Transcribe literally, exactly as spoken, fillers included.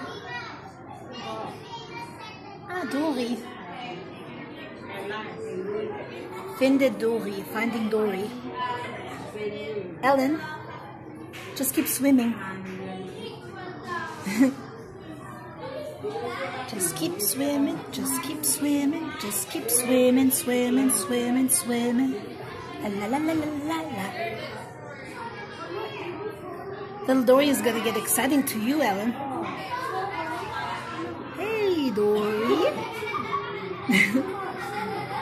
Ah, Dory. Finde Dory. Finding Dory. Ellen, just keep swimming. Just keep swimming, just keep swimming, just keep swimming, swimming, swimming, swimming. La la la la la la. Little Dory is gonna get exciting to you, Ellen. Hey, Dory.